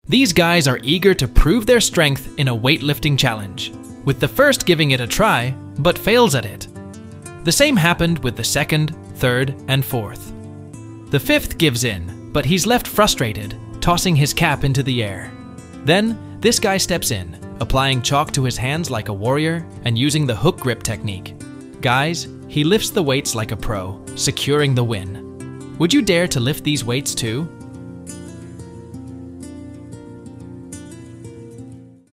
These guys are eager to prove their strength in a weightlifting challenge, with the first giving it a try, but fails at it. The same happened with the second, third, and fourth. The fifth gives in, but he's left frustrated, tossing his cap into the air. Then, this guy steps in, applying chalk to his hands like a warrior and using the hook grip technique. Guys, he lifts the weights like a pro, securing the win. Would you dare to lift these weights too?